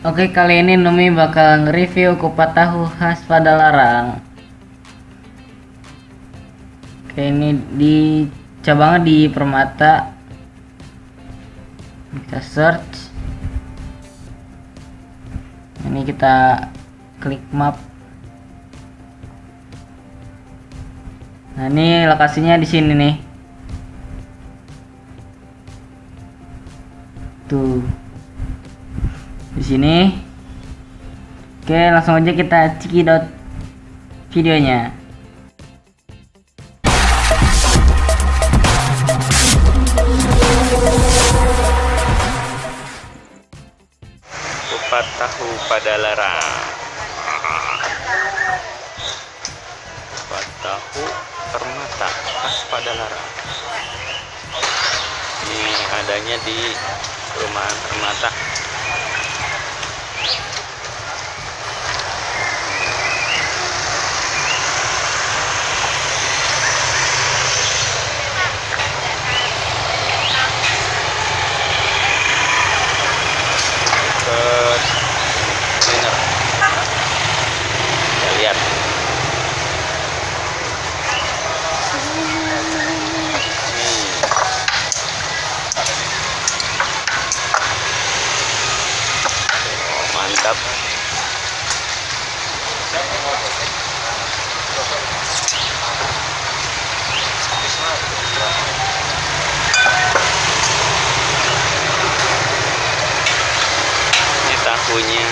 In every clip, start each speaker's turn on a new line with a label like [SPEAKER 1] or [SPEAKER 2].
[SPEAKER 1] Oke, kali ini Numi bakal nge-review kupat tahu khas Padalarang. Oke, ini di cabangnya di Permata. Kita search. Ini kita klik map. Nah, ini lokasinya di sini nih. Tuh. Di sini. Oke, langsung aja kita cekidot videonya.
[SPEAKER 2] Kupat tahu Padalarang. Kupat tahu Permata khas Padalarang. Ini adanya di perumahan Permata. Dinner. Kita lihat. Oh, mantap. Ini tahunya.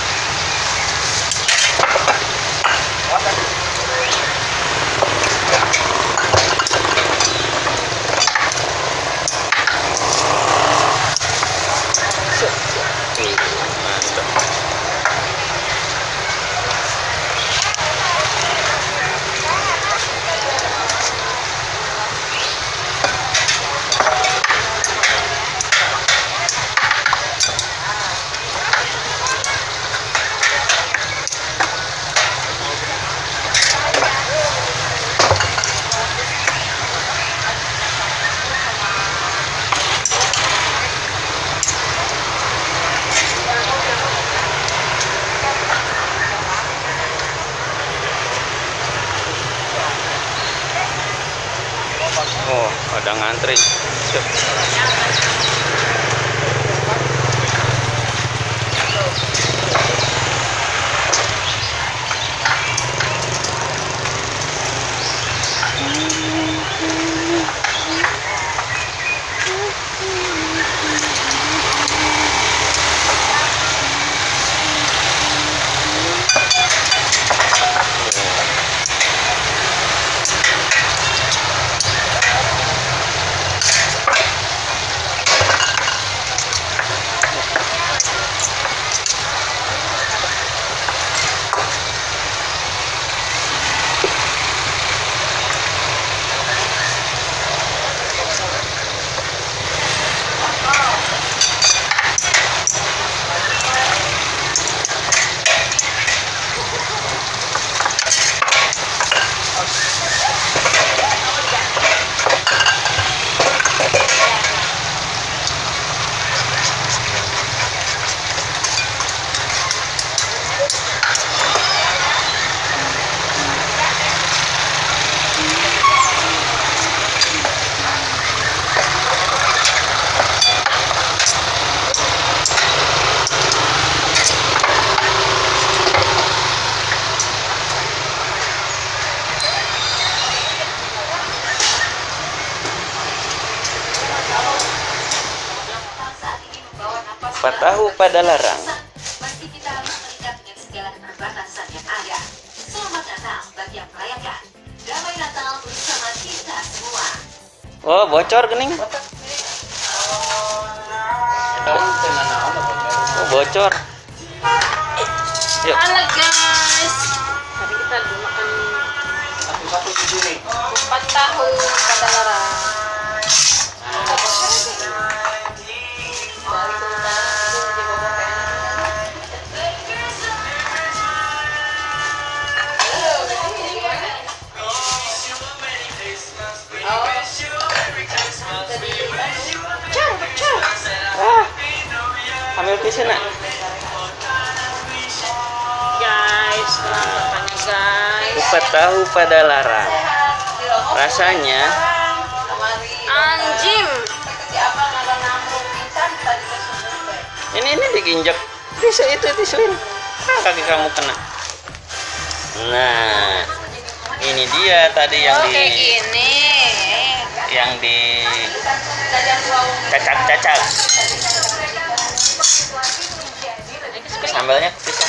[SPEAKER 2] Oh, ada ngantri. Siap. Kupat tahu Padalarang.
[SPEAKER 3] Pasti kita harus mengikat dengan segala keterbatasan yang ada. Selamat Natal bagi yang merayakan. Damai Natal bersama kita semua.
[SPEAKER 2] Oh, bocor gening. Oh, bocor. Yuk.
[SPEAKER 3] Halo guys. Hari kita lagi makan kupat tahu Padalarang.
[SPEAKER 2] Ambil tisu nak. kupat tahu pada larang. Rasanya
[SPEAKER 4] Anjim.
[SPEAKER 2] ini diginjak. Tisu itu tisuin. Kaki kamu kena. Nah, ini dia tadi yang
[SPEAKER 4] Kayak gini.
[SPEAKER 2] yang di cacak-cacak. Sambalnya pisang.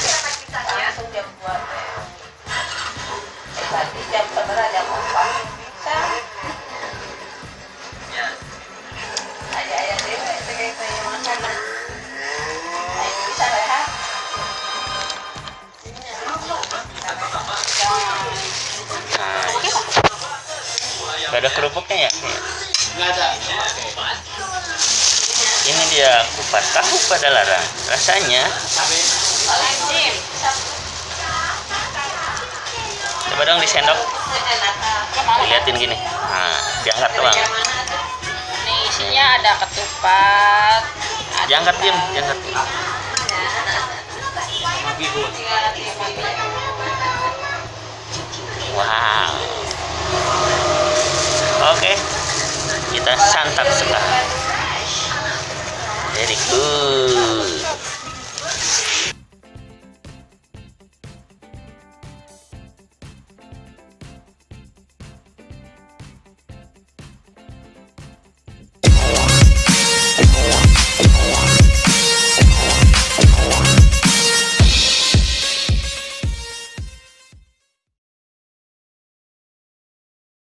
[SPEAKER 2] Gak ada kerupuknya ya? Ini dia kupat tahu pada larang. Rasanya coba dong disendok. Diliatin gini. Nah, diangkat doang.
[SPEAKER 4] Nih isinya ada ketupat.
[SPEAKER 2] Diangkat diem, diangkat. Wow. Oke, kita santap sekarang. Very good.